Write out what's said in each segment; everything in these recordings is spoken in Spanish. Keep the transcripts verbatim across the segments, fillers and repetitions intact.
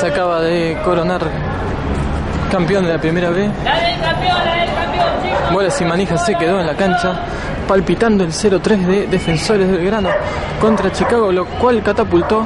se acaba de coronar campeón de la primera B. Bolas y Manija se quedó en la cancha palpitando el cero tres de Defensores de Belgrano contra Chicago, lo cual catapultó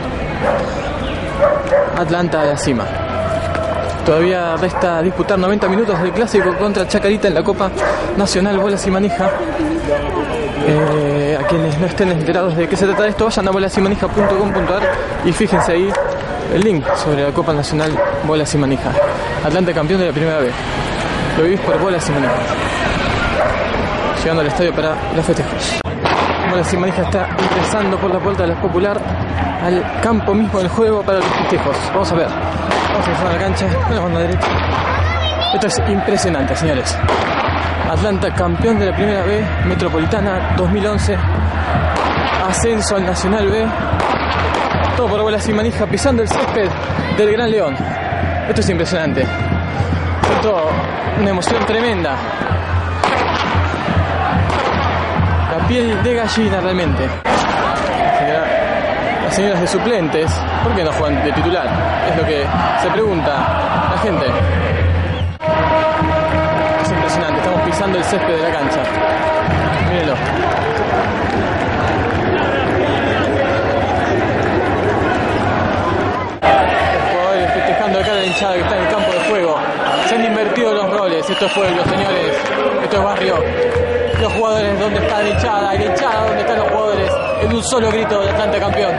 Atlanta a la cima. Todavía resta disputar noventa minutos del clásico contra Chacarita en la Copa Nacional Bolas y Manija. Eh, a quienes no estén enterados de qué se trata de esto, vayan a bolas y manija punto com punto a r y fíjense ahí el link sobre la Copa Nacional Bolas y Manija. Atlanta campeón de la primera B. Lo vivís por Bolas y Manija. Llegando al estadio para los festejos. Bolas y Manija está ingresando por la puerta de la Popular al campo mismo del juego para los festejos. Vamos a ver. Vamos a ingresar a la cancha con la banda derecha. Esto es impresionante, señores. Atlanta campeón de la primera B Metropolitana dos mil once. Ascenso al Nacional B. Todo por Bolas y Manija pisando el césped del Gran León. Esto es impresionante. Siento una emoción tremenda. La piel de gallina realmente. Señora, las señoras de suplentes, ¿por qué no juegan de titular? Es lo que se pregunta la gente. Es impresionante, estamos pisando el césped de la cancha. Mírenlo. Los jugadores festejando acá la hinchada que está en el campo de juego. Se han invertido los roles. Esto es pueblo, señores. Esto es barrio. Los jugadores, ¿dónde está la hinchada? Y la hinchada, ¿dónde están los jugadores? En un solo grito de Atlanta campeón.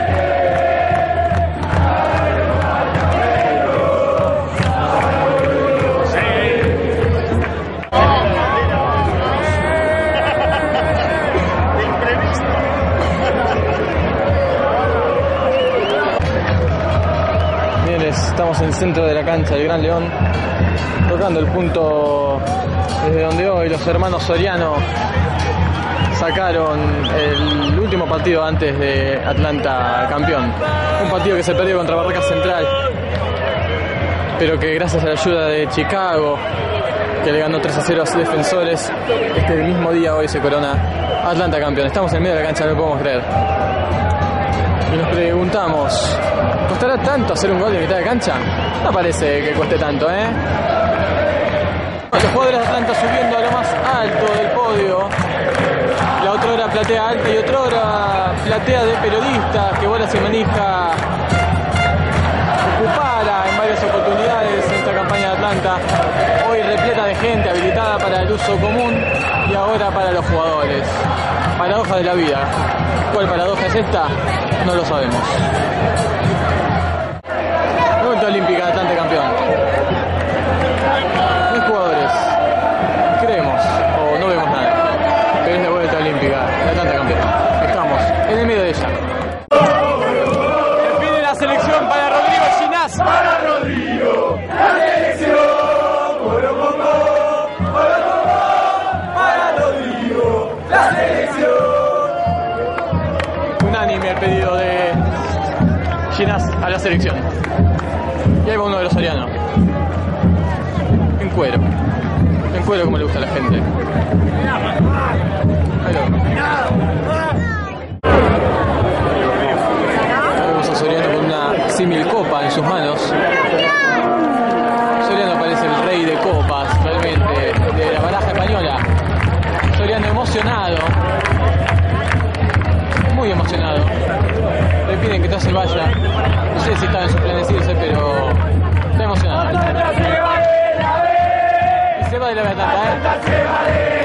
Bien, estamos en el centro de la cancha del Gran León, tocando el punto desde donde hoy los hermanos Soriano sacaron el último partido antes de Atlanta campeón. Un partido que se perdió contra Barraca Central, pero que gracias a la ayuda de Chicago, que le ganó tres a cero a sus Defensores, este mismo día hoy se corona Atlanta campeón. Estamos en medio de la cancha, no lo podemos creer. Y nos preguntamos, ¿costará tanto hacer un gol de mitad de cancha? No parece que cueste tanto, ¿eh? Los jugadores de Atlanta subiendo a lo más alto del podio. La otra hora platea alta y otra hora platea de periodistas que Bolas y Manija ocupara en varias oportunidades en esta campaña de Atlanta. Hoy repleta de gente habilitada para el uso común y ahora para los jugadores. Paradoja de la vida. ¿Cuál paradoja es esta? No lo sabemos. Vuelta olímpica de Atlanta campeón. Los jugadores creemos o no vemos nada, pero es la vuelta olímpica de Atlanta campeón. Estamos en el medio de ella. Pide la selección para Rodrigo Ginás. Para Rodrigo, la selección. Poro poco, poro poco. Para Rodrigo, la selección. Unánime el pedido de Ginás a la selección. Y ahí va uno de los Soriano. En cuero. En cuero como le gusta a la gente. Ahí lo vemos a Soriano con una símil copa en sus manos. Soriano parece el rey de copas, realmente, de la baraja española. Soriano emocionado. Muy emocionado. Le piden que no se vaya. No sé si está en sus planes irse, pero está emocionado. Y se va de la Atlanta, ¿eh?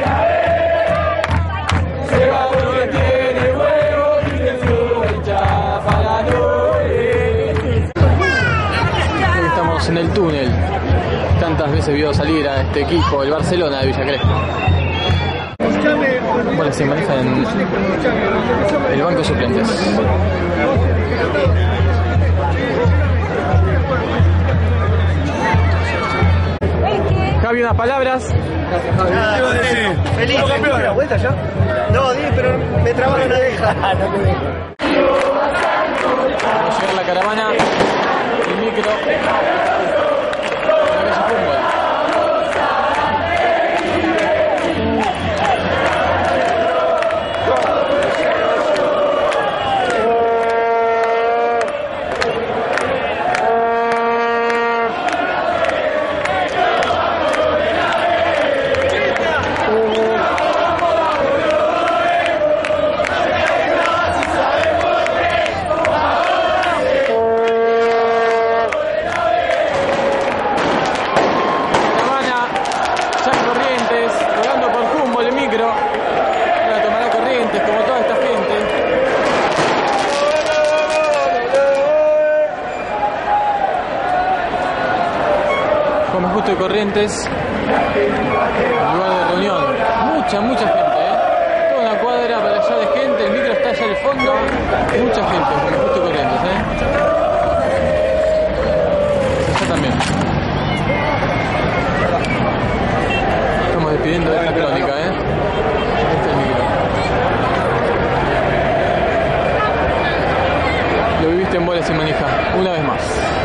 Se va porque tiene huevos y se sube ya para Noel. Hoy estamos en el túnel. Tantas veces vio salir a este equipo, el Barcelona de Villa Crespo. Bueno, se maneja en el banco de suplentes. Javi, unas palabras. Gracias, Javi. Nada, iba a decir. Feliz. ¿No campeón? ¿La vuelta ya? No, dije, pero me trabaron una deja. No te dejo. Va a llegar la caravana, el micro. La calle Fútbol. Como Justo y Corrientes, lugar de reunión. Mucha, mucha gente, ¿eh? Toda una cuadra para allá de gente, el micro está allá al fondo. Mucha gente, como Justo y Corrientes, ¿eh? Allá también. Estamos despidiendo de esta crónica, ¿eh? Este es el micro. Lo viviste en Bolas y Manija, una vez más.